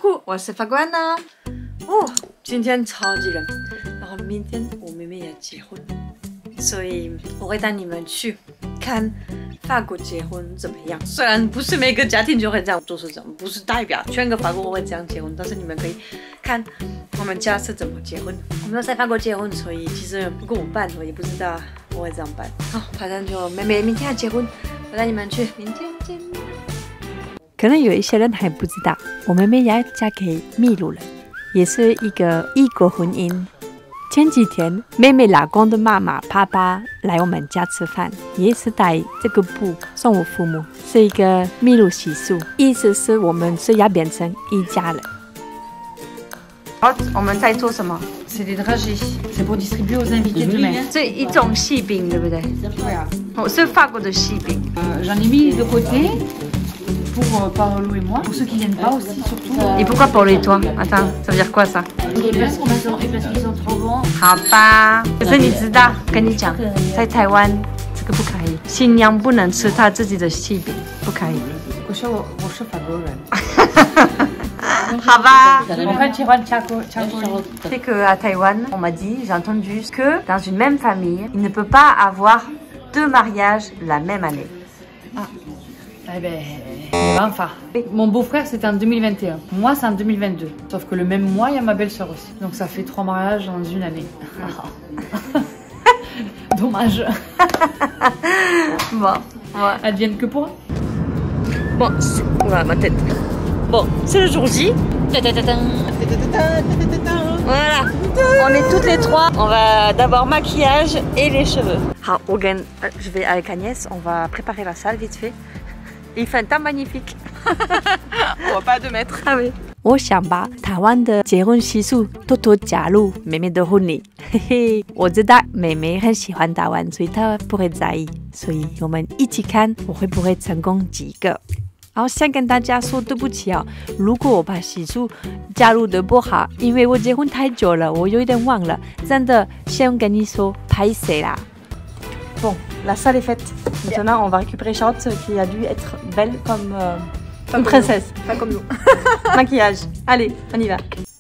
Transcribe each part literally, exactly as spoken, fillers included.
酷，我是法官呢。哦，今天超级冷，然后明天我妹妹也结婚，所以我会带你们去看法国结婚怎么样。虽然不是每个家庭就会这样做，是这样，不是代表全个法国会这样结婚，但是你们可以看我们家是怎么结婚。我们都在法国结婚，所以其实如果我办，我也不知道我会怎么办。好，反正就妹妹明天要结婚，我带你们去，明天见。 可能有一些人还不知道，我妹妹要嫁给秘鲁人，也是一个异国婚姻。前几天，妹妹老公的妈妈、爸爸来我们家吃饭，也是带这个布送我父母，是一个秘鲁习俗，意思是我们是要变成一家人。好，我们在做什么 C'est des dragées. C'est pour distribuer aux invités demain. 这一种细饼，对不对？ 对啊。 哦，是法国的细饼。 Euh, J'en ai mis de côté pour euh, Paolo et moi, pour ceux qui viennent pas aussi surtout. Et pourquoi Paolo et toi? Attends, ça veut dire quoi ça? Et parce qu'ils sont, et parce qu'ils sont trop bons. 好吧，可是你知道，跟你讲，在台湾这个不可以，新娘不能吃她自己的细饼，不可以。 我是我我是法国人。 好吧。 我很喜欢巧克巧克力。 C'est qu'à Taïwan, on m'a dit, j'ai entendu que dans une même famille, il ne peut pas avoir deux mariages la même année. Ah, eh ben, enfin, mon beau-frère c'était en deux mille vingt et un, moi c'est en deux mille vingt-deux. Sauf que le même mois, il y a ma belle-sœur aussi. Donc ça fait trois mariages dans une année. Dommage. Bon, ouais. Elles viennent que pour. Bon, voilà ma tête. Bon, c'est le jour J. Voilà, on est toutes les trois. On va d'abord maquillage et les cheveux. Ah, je vais avec Agnès, on va préparer la salle vite fait. Il fait un temps magnifique. On voit pas à deux mètres. Ah oui. 我想把台湾的结婚习俗偷偷加入妹妹的婚礼，嘿嘿，我知道妹妹很喜欢台湾，所以她不会在意，所以我们一起看我会不会成功几个。然后想跟大家说对不起哦，如果我把习俗加入的不好，因为我结婚太久了，我有一点忘了，真的先跟你说拍谁啦。Bon, la salle est faite. Maintenant, on va récupérer Charlotte qui a dû être belle comme euh, une princesse. Pas comme nous. Maquillage. Allez, on y va.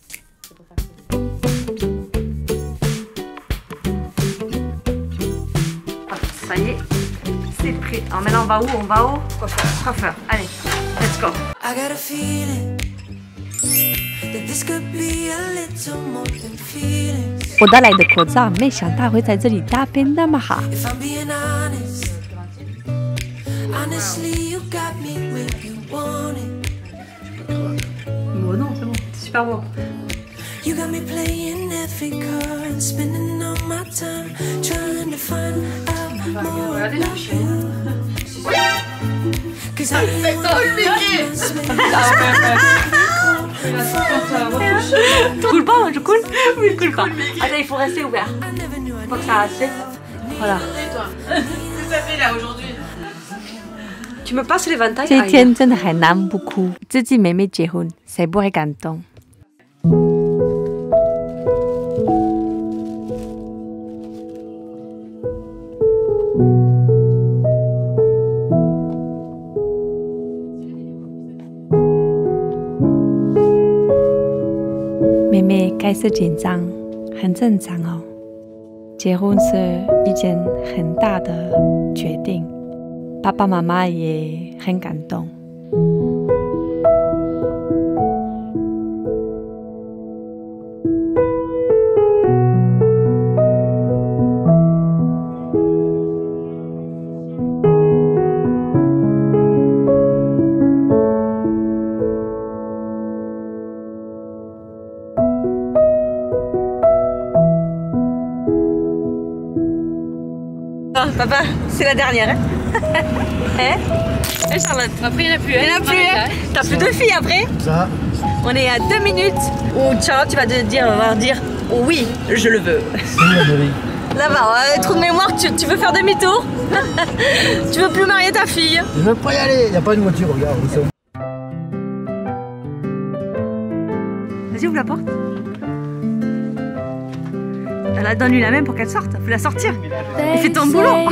Ah, ça y est, c'est prêt. Alors maintenant, on va où? On va au coiffeur. Coiffeur. Allez, let's go. I got a feeling that this could be a little more than feelings. 我带来的口罩，没想到会在这里搭配那么好。If I'm being honest, honestly, you got me where you want it. Bon, non, c'est bon, c'est super beau. You got me playing every card and spending all my time trying to find out more about you. Cause I really Tu coules pas, moi je coule? Oui, je coule pas. Attends, il faut rester ouvert. Il faut que ça reste. Voilà. Et toi? Qu'est-ce que ça fait là aujourd'hui? Tu me passes les ventailles? 这一天真的很难不哭，自己妹妹结婚，谁不会感动？妹妹开始紧张，很正常哦。结婚是一件很大的决定，爸爸妈妈也很感动。Oh, papa, c'est la dernière. Hein, hein? Et Charlotte? Après, il n'y en a plus. Il n'y en a plus. Hein? T'as plus de filles après? Ça. On est à deux minutes où Charlotte, tu vas te dire, va dire oui, je le veux. Là-bas, ouais, trou de mémoire, tu, tu veux faire demi-tour? Tu veux plus marier ta fille? Je veux pas y aller, il n'y a pas une voiture, regarde. Vas-y, ouvre la porte. Elle donne-lui la main pour qu'elle sorte. Faut la sortir. Et fais ton boulot.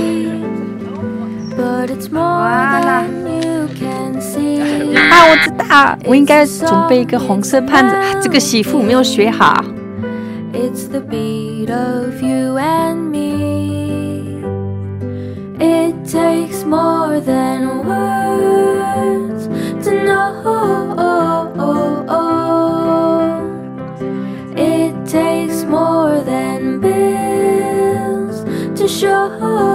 Voilà. Ah, on te 啊，我应该准备一个红色盘子，这个媳妇没有学好。 It's the beat of you and me. It takes more than words to know. It takes more than bills to show.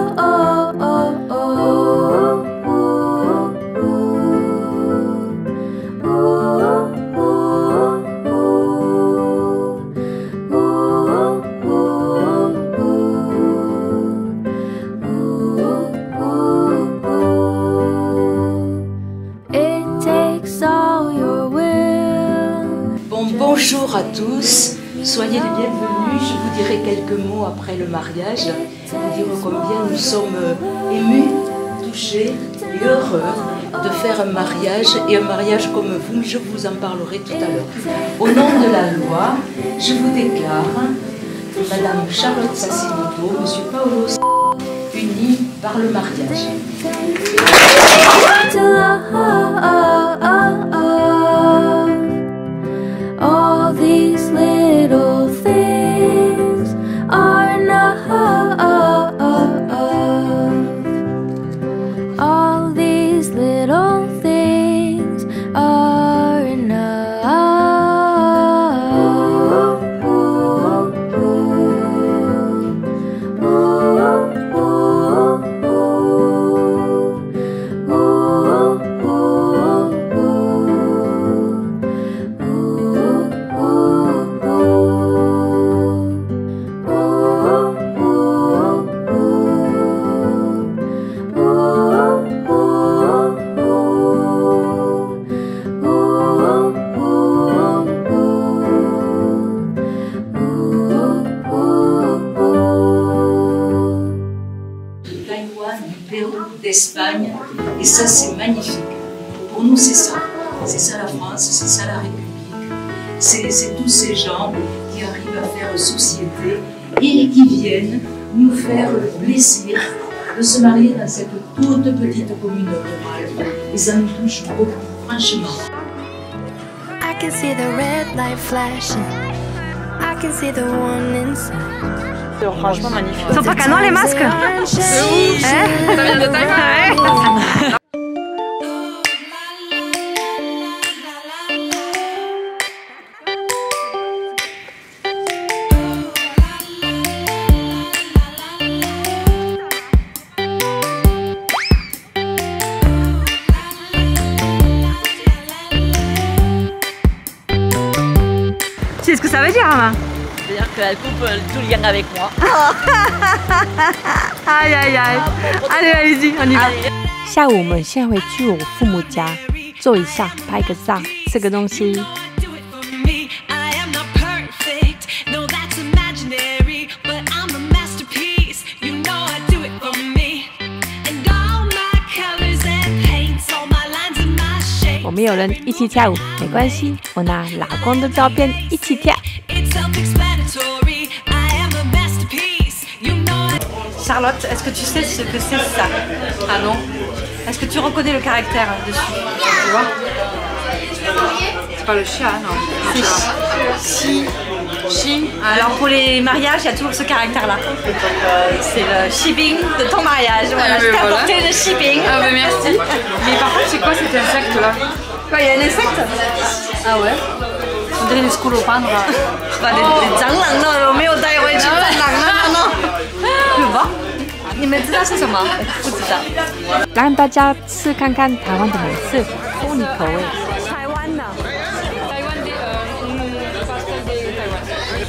Bonjour à tous, soyez les bienvenus. Je vous dirai quelques mots après le mariage, vous dire combien nous sommes émus, touchés et heureux de faire un mariage, et un mariage comme vous, je vous en parlerai tout à l'heure. Au nom de la loi, je vous déclare Madame Charlotte Sassimoto, Monsieur Paolo, unis par le mariage. All these little things are enough. All these little things are enough. D'Espagne, et ça c'est magnifique. Pour nous c'est ça, c'est ça la France, c'est ça la République, c'est tous ces gens qui arrivent à faire société et qui viennent nous faire le plaisir de se marier dans cette toute petite commune rurale, et ça nous touche beaucoup, franchement. I can see the red light flashing. I can see the one inside. Franchement magnifique. Ils sont pas canons les masques. Hein? Ça vient de Taïwan. Tu sais ce que ça veut dire, Anna? C'est-à-dire qu'elle coupe tout lien avec moi. Aïe aïe aïe. Allez, allez-y, on y va. 下午我们现在会去我父母家坐一下，拍个照，吃个东西。我们有人一起跳舞，没关系，我拿老公的照片一起跳。Charlotte, est-ce que tu sais ce que c'est ça? Ah non? Est-ce que tu reconnais le caractère dessus? Tu vois? C'est pas le chat, non? C'est chi. Chi. Alors pour les mariages, il y a toujours ce caractère-là. C'est le shipping de ton mariage. Voilà, je t'ai apporté le shipping. Ah bah merci. Mais par contre, c'est quoi cet insecte-là? Quoi, il y a un insecte? Ah ouais? On dirait des scolopendres. Bah, des zanglang, non, mais au Taïwan, tu zanglang, non, non. 你们知道是什么？不知道。 让大家吃看看台湾的美食，妇女口味。 台湾的。台湾的呃，嗯，巴西的台湾。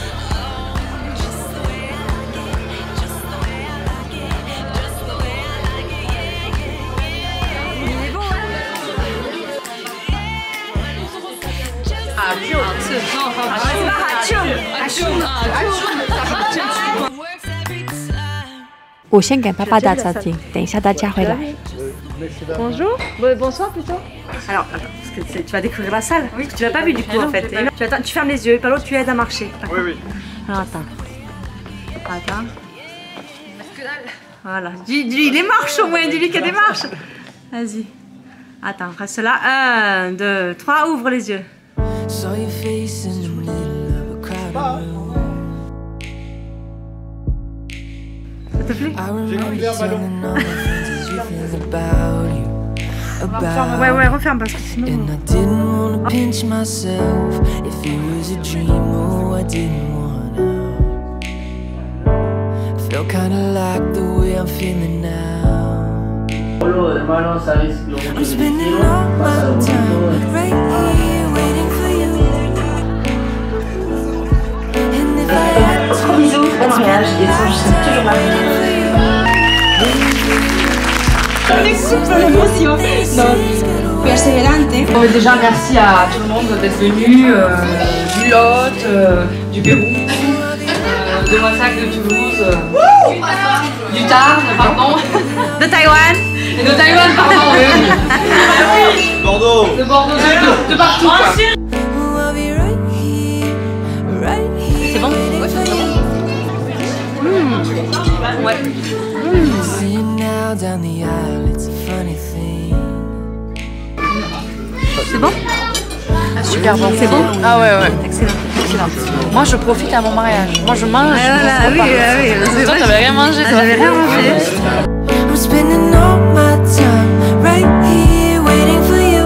阿舅，是，好吃，阿舅，阿舅，阿舅，阿舅。 我先给爸爸打招呼，等一下大家回来。 Bonjour, bonsoir plutôt. Alors, attends, parce que tu vas découvrir la salle. Oui. Tu l'as pas vu du coup en fait. Et là, tu, attends, tu fermes les yeux, Paolo, tu aides à marcher. Oui, oui. Alors attends. Attends. Voilà. Dis-lui, il est marche au moins, dis-lui qu'il y a des marches. Vas-y. Attends, reste là. Un, deux, trois, ouvre les yeux. Saw your face in the middle of a crowded room. Ça te plaît? I remember you telling all my friends everything about you. About Ouais, ouais, referme parce que sinon... And I didn't wanna pinch myself if it was a dream. Oh, I didn't wanna. Felt kinda like the way I'm feeling now. I'm spending all my time right here waiting for you. And if I had to, Bisous, bon mariage et ça, je serai toujours mariée. Super émotion. Donc, persévérante. Bon, déjà, merci à tout le monde d'être venu, euh, du Lot, euh, du Pérou, euh, de Moissac, de Toulouse, euh, du Tarn, pardon, De Taïwan. et de Taïwan, pardon, oui. Bordeaux. De Bordeaux, de, de partout, quoi. oh, I'll be right here, right here. C'est bon? Ouais, c'est bon. Ouais. See you now down the aisle, it's a funny thing. C'est bon? Super bon. C'est bon? Ah ouais, ouais. Excellent. Excellent. Moi, je profite à mon mariage. Moi, je mange. Ah, voilà, oui, oui, oui. Toi, t'avais rien mangé, Ah, toi. j'avais rien mangé. I'm spending all my time right here waiting for you.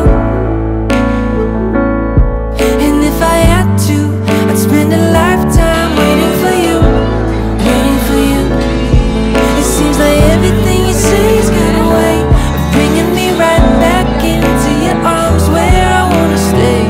And if I had to, I'd spend a lifetime waiting for you, waiting for you. It seems like everything you say has got a way of bringing me right back into your arms where I wanna stay.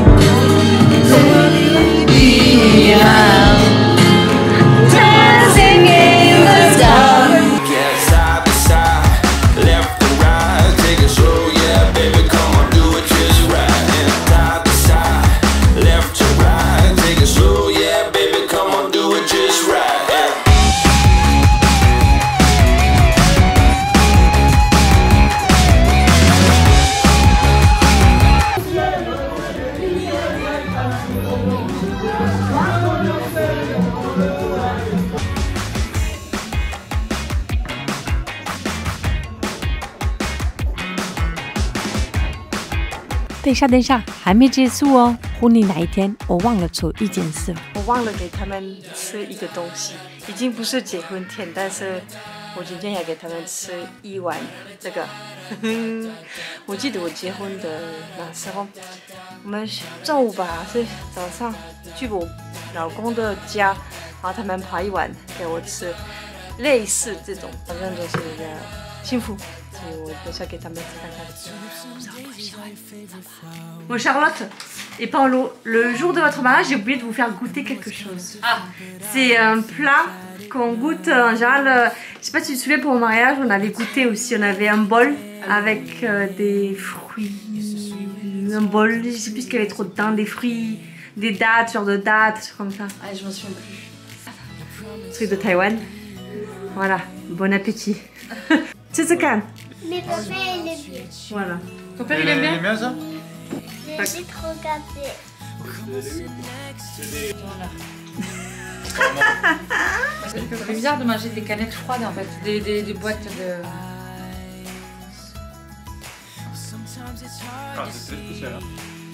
等一下，等一下，还没结束哦。婚礼那一天，我忘了做一件事。 我忘了给他们吃一个东西，已经不是结婚天，但是我今天也给他们吃一碗这个。我记得我结婚的那时候，我们中午吧是早上去我老公的家，然后他们跑一碗给我吃，类似这种，反正就是一个幸福。所以我等下给他们吃看看，不知道多喜欢。Bon Charlotte et Paolo, le jour de votre mariage, j'ai oublié de vous faire goûter quelque chose. Ah. C'est un plat qu'on goûte en général. Euh, je sais pas si tu te souviens pour mon mariage, on avait goûté aussi. On avait un bol avec euh, des fruits, un bol. Je sais plus ce qu'il y avait trop dedans, des fruits, des dattes, genre de dattes, comme ça. Ah, je me souviens plus. Truc de Taïwan. Voilà. Bon appétit. Tsuzukan. Mais papa, il est bien. Voilà. Ton père, il aime bien? bien ça? J'ai vite regardé. C'est bizarre de manger des canettes froides en fait, des, des, des boîtes de... Ah, c'est très spécial. Hein.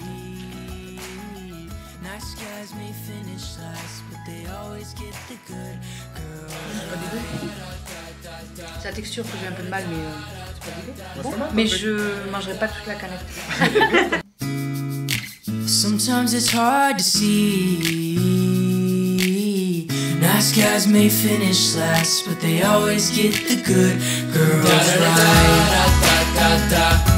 C'est la texture que j'ai un peu de mal, mais euh, c'est pas dégueu. Bon, mais je mangerai pas toute la canette. Sometimes it's hard to see. Nice guys may finish last, but they always get the good girls right.